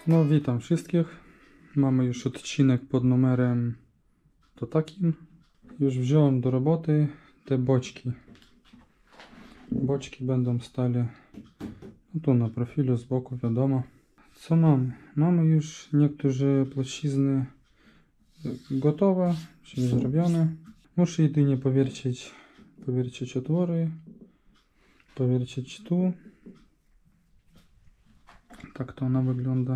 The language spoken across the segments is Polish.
No, witam wszystkich. Mamy już odcinek pod numerem to takim. Już wziąłem do roboty te boczki. Boczki będą stale tu na profilu z boku, wiadomo. Co mamy? Mamy już niektóre płaszczyzny gotowe, czyli zrobione. Muszę jedynie powiercić otwory, powiercić tu. Tak to ona wygląda.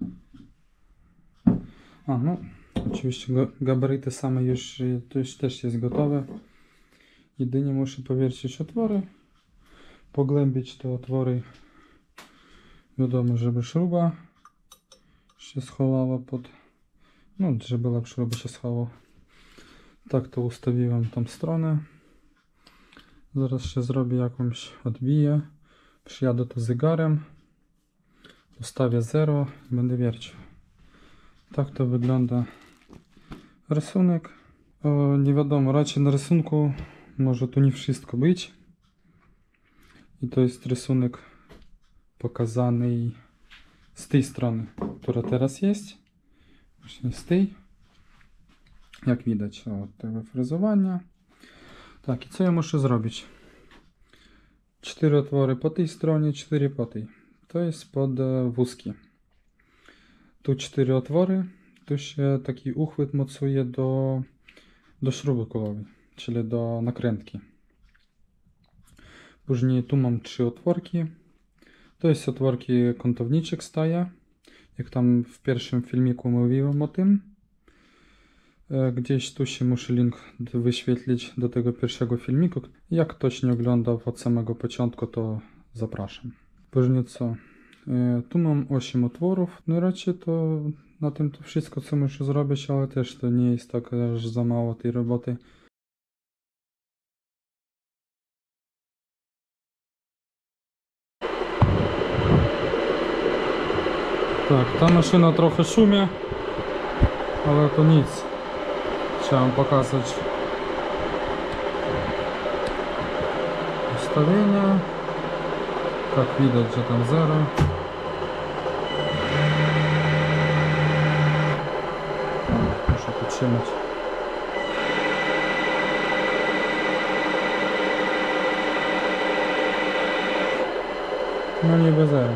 No, oczywiście gabaryty same już też jest gotowe. Jedynie muszę powiercić otwory, pogłębić te otwory. Wiadomo, żeby śruba się schowała pod... No, żeby lepsza śruba się schowała. Tak to ustawiłem tą stronę. Zaraz się zrobię jakąś odbiję. Przyjadę to zegarem. Ustawię 0 i będę wiercił. Tak to wygląda rysunek. Nie wiadomo, raczej na rysunku może tu nie wszystko być. I to jest rysunek pokazany z tej strony, która teraz jest. Właśnie z tej. Jak widać od tego frezowania. Tak, i co ja muszę zrobić? 4 otwory po tej stronie, 4 po tej. To jest pod wózki. Tu 4 otwory. Tu się taki uchwyt mocuje do śruby kolowej, czyli do nakrętki. Później tu mam 3 otworki. To jest otworki kątowniczek staje. Jak tam w pierwszym filmiku mówiłem o tym. Gdzieś tu się muszę link wyświetlić do tego pierwszego filmiku. Jak ktoś nie oglądał od samego początku, to zapraszam. Później co? Tu mam 8 otworów. No raczej to na tym to wszystko, co muszę zrobić, ale też to nie jest tak aż za mało tej roboty. Tak, ta maszyna trochę szumie, ale to nic. Chciałem pokazać ustawienia. Tak widać, że tam 0. Muszę podtrzymać. No niby 0.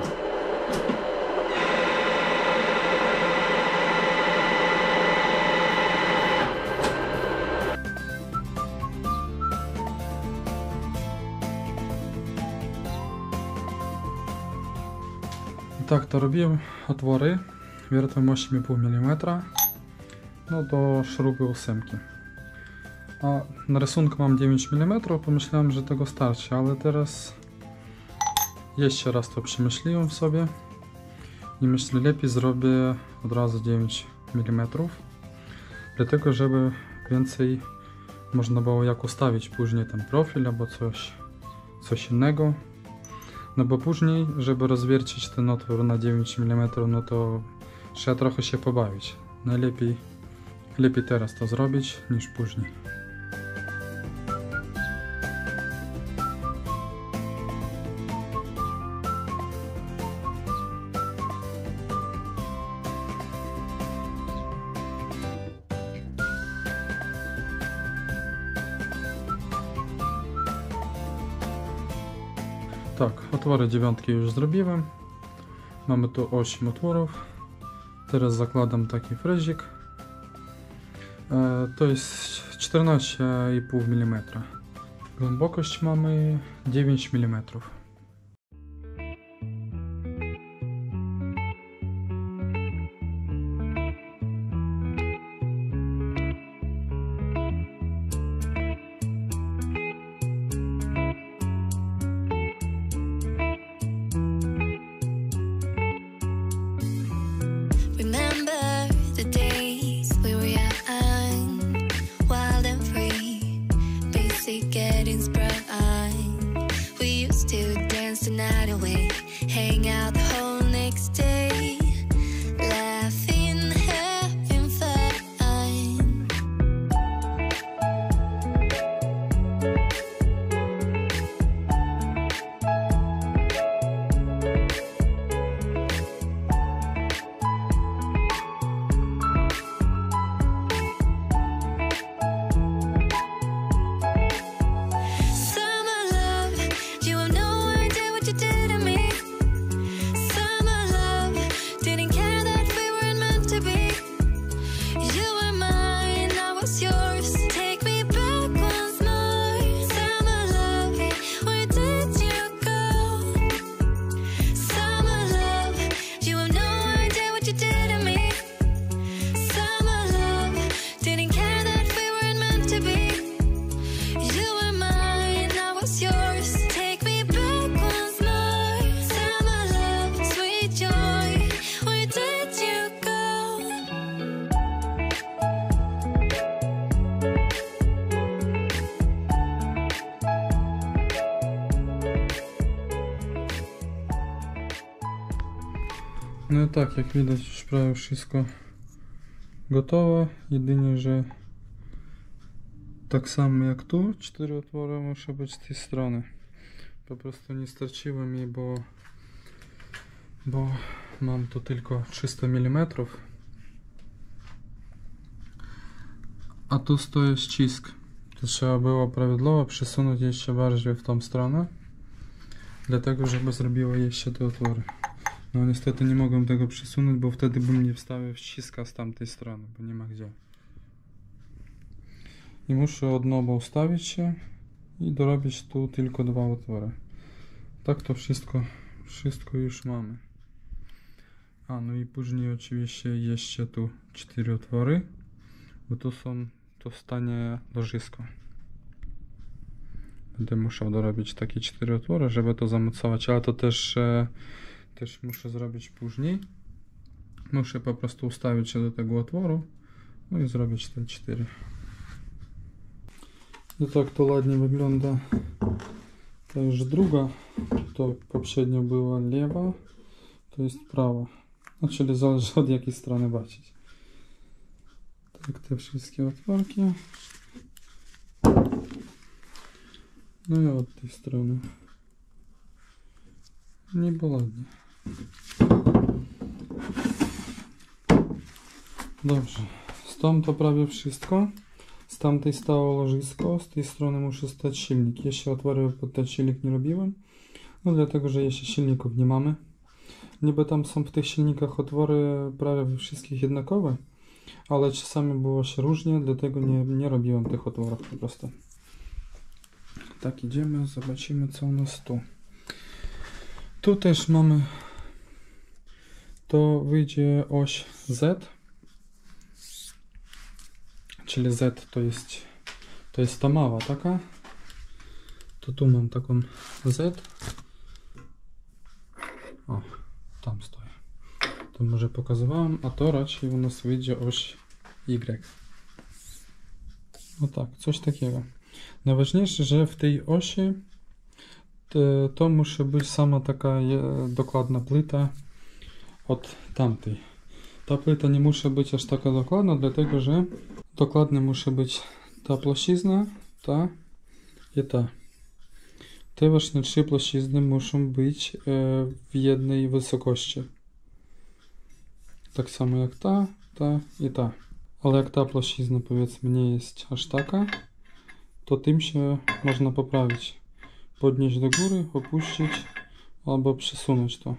Tak to robiłem. Otwory wiertłem 8,5 mm. No do śruby 8. A na rysunku mam 9 mm. Pomyślałem, że tego starczy, ale teraz jeszcze raz to przemyśliłem w sobie i myślę, lepiej zrobię od razu 9 mm. Dlatego, żeby więcej można było jak ustawić później ten profil albo coś innego. No bo później, żeby rozwiercić ten otwór na 9 mm, no to trzeba trochę się pobawić. Lepiej teraz to zrobić niż później. Tak, otwory 9 już zrobiłem. Mamy tu 8 otworów. Teraz zakładam taki frezik. To jest 14,5 mm. Głębokość mamy 9 mm. Getting sprung. We used to No i tak, jak widać, już prawie wszystko gotowe. Jedynie, że tak samo jak tu, 4 otwory muszą być z tej strony. Po prostu nie starczyło mi, bo mam tu tylko 300 mm. A tu stoi ścisk. To trzeba było prawidłowo przesunąć jeszcze bardziej w tą stronę, dlatego żeby zrobiło jeszcze te otwory. No niestety nie mogłem tego przesunąć, bo wtedy bym nie wstawił ściska z tamtej strony, bo nie ma gdzie. I muszę od nowa ustawić się i dorobić tu tylko 2 otwory. Tak to wszystko już mamy. A no i później oczywiście jeszcze tu 4 otwory, bo to stanie łożysko. Będę musiał dorobić takie 4 otwory, żeby to zamocować, ale to też muszę zrobić później. Muszę po prostu ustawić się do tego otworu, no i zrobić te 4. I tak to ładnie wygląda. To już druga, to poprzednio była lewa, to jest prawa. No czyli zależy od jakiej strony patrzeć. Tak te wszystkie otworki. No i od tej strony. Niby ładnie. Dobrze. Stąd to prawie wszystko. Z tamtej stało łożysko, z tej strony muszę stać silnik. Jeszcze otwory pod ten silnik nie robiłem. No dlatego, że jeszcze silników nie mamy. Niby tam są w tych silnikach otwory prawie we wszystkich jednakowe, ale czasami było się różnie, dlatego nie robiłem tych otworów po prostu. Tak, idziemy, zobaczymy co u nas tu. Tu też mamy, to wyjdzie oś Z, czyli Z to jest ta mała taka. To tu mam taką Z. O, tam stoi. To może pokazywałem, a to raczej u nas wyjdzie oś Y. No tak, coś takiego. Najważniejsze, że w tej osi to musi być sama taka dokładna płyta od tamtej. Ta płyta nie musi być aż taka dokładna, dlatego że dokładnie musi być ta płaszczyzna, ta i ta. Te właśnie 3 płaszczyzny muszą być w jednej wysokości. Tak samo jak ta i ta. Ale jak ta płaszczyzna powiedzmy nie jest aż taka, to tym się można poprawić. Podnieść do góry, opuścić albo przesunąć to.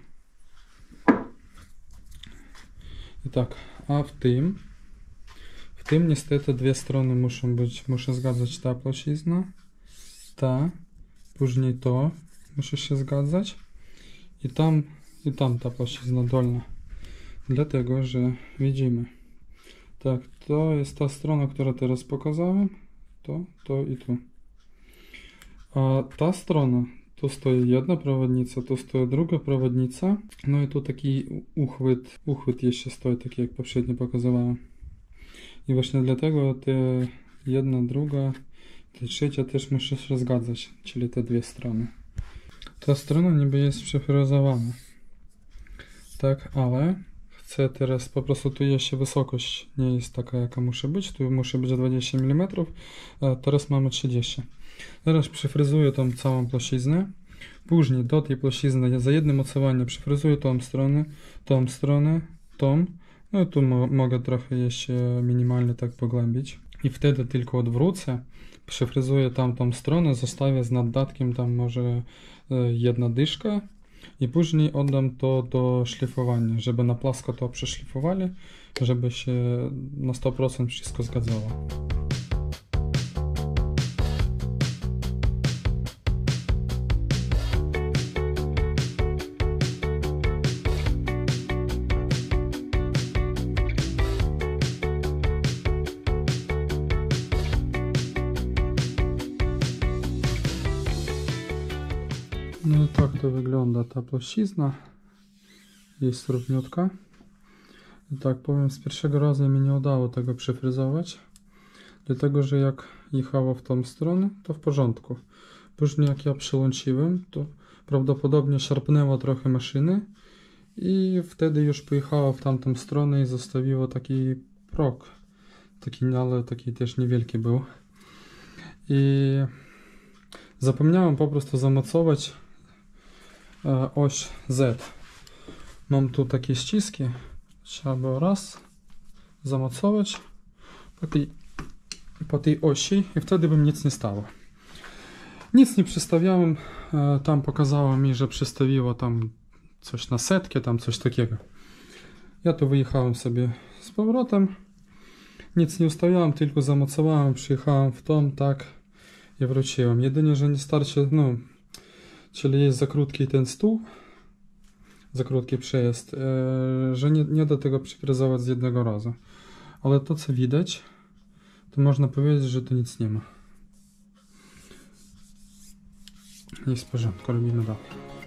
I tak, a w tym niestety 2 strony muszę zgadzać ta płaszczyzna, ta, później to muszę się zgadzać i tam ta płaszczyzna dolna. Dlatego, że widzimy, tak, to jest ta strona, którą teraz pokazałem, to i tu. A ta strona, tu stoi jedna prowadnica, tu stoi druga prowadnica, no i tu taki uchwyt jeszcze stoi, taki jak poprzednio pokazywałem. I właśnie dlatego te jedna, druga, ta trzecia też muszę się zgadzać, czyli te 2 strony. Ta strona niby jest przefrezowana. Tak, ale chcę teraz po prostu tu jeszcze wysokość nie jest taka jaka musi być, tu musi być 20 mm, a teraz mamy 30. Teraz przefryzuję tą całą płaszczyznę, później do tej płaszczyzny za jednym mocowaniem przefryzuję tą stronę, no i tu mogę trochę jeszcze minimalnie tak pogłębić i wtedy tylko odwrócę, przefryzuję tamtą stronę, zostawię z naddatkiem tam może jedna dyszka i później oddam to do szlifowania, żeby na płasko to przeszlifowali, żeby się na 100% wszystko zgadzało. No i tak to wygląda ta płaszczyzna. Jest równiutka. I tak powiem, z pierwszego razu mi nie udało tego przefryzować. Dlatego, że jak jechało w tą stronę, to w porządku. Później jak ja przełączyłem, to prawdopodobnie szarpnęło trochę maszyny I wtedy już pojechała w tamtą stronę i zostawiła taki próg. Ale taki też niewielki był. I zapomniałem po prostu zamocować oś Z. Mam tu takie ściski. Trzeba było raz zamocować po tej osi i wtedy by nic nie stało. Nic nie przystawiałem. Tam pokazało mi, że przystawiło tam coś na setkę, tam coś takiego. Ja tu wyjechałem sobie z powrotem. Nic nie ustawiałem, tylko zamocowałem, przyjechałem w tom, tak i wróciłem. Jedynie, że nie starczy, czyli jest za krótki ten stół, za krótki przejazd, że nie da tego przyfrezować z jednego razu. Ale to, co widać, to można powiedzieć, że tu nic nie ma. Jest w porządku, robimy dalej.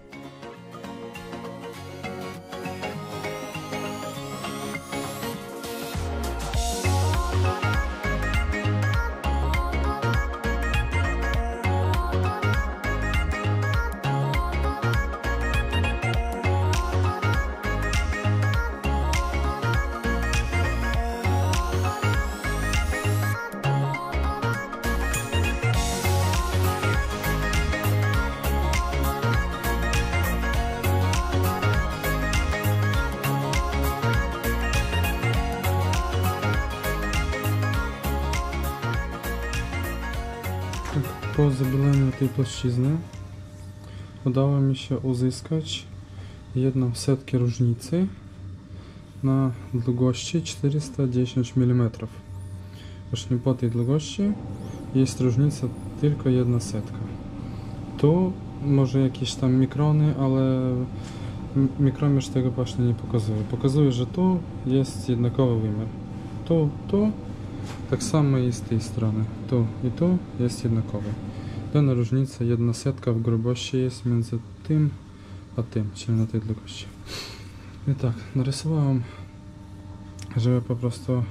Po zabilaniu tej płaszczyzny udało mi się uzyskać 1/100 różnicy na długości 410 mm. Właśnie po tej długości jest różnica tylko 1/100. Tu może jakieś tam mikrony, ale mikromierz tego właśnie nie pokazuje. Pokazuje, że tu jest jednakowy wymiar. Tu. Tak samo i z tej strony. Tu i tu jest jednakowy. Dana różnica 1/100 w grubości jest między tym a tym, czyli na tej długości. I tak, narysowałem, żeby po prostu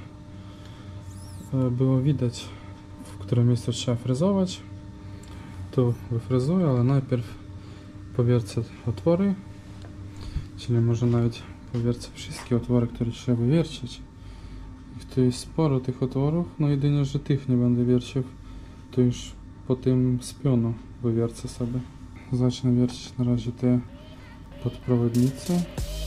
było widać, w którym miejscu trzeba frezować. Tu wyfrezuję, ale najpierw powiercę otwory, czyli może nawet powiercę wszystkie otwory, które trzeba wywiercić. Tu jest sporo tych otworów, no jedynie, że tych nie będę wiercił, to już po tym z pionu wywiercę sobie. Zacznę wiercić na razie te podprowodnice.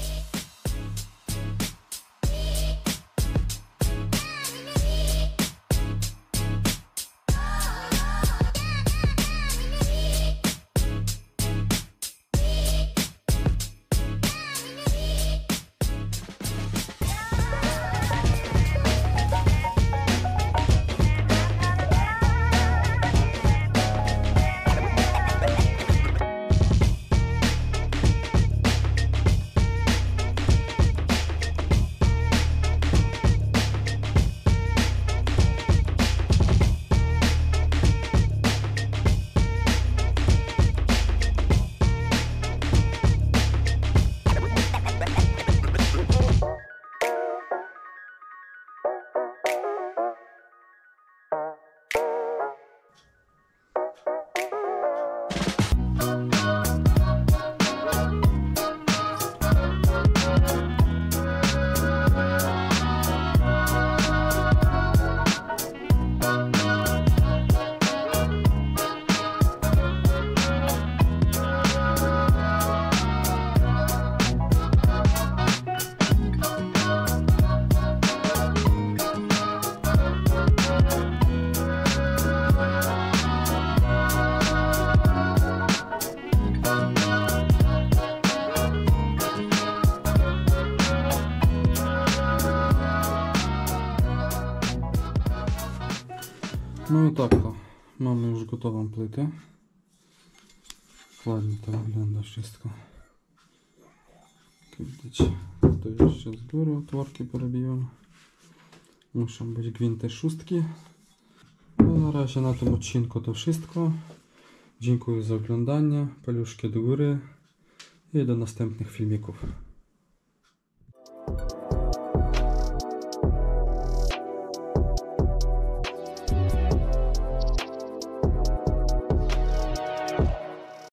No i tak to. Mamy już gotową płytę. Ładnie to wygląda wszystko. Jak widać, to jeszcze z góry otworki porobiłem. Muszą być gwinty szóstki. No na razie na tym odcinku to wszystko. Dziękuję za oglądanie. Paluszki do góry i do następnych filmików.